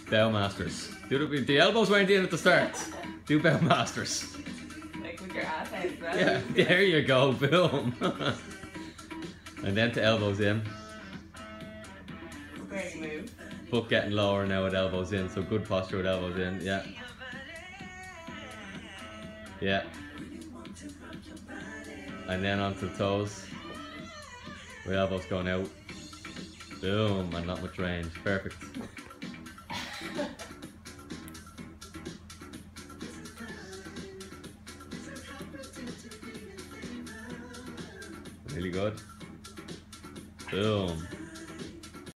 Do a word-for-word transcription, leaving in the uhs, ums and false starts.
Bow masters. Do the, the elbows weren't in at the start. Do bow masters. Like with your ass out as well. Yeah, there you go, boom. And then to elbows in. Great move. Foot getting lower now with elbows in, so good posture with elbows in, yeah. Yeah. And then onto the toes. With elbows going out. Boom, and not much range. Perfect. Really good. Boom.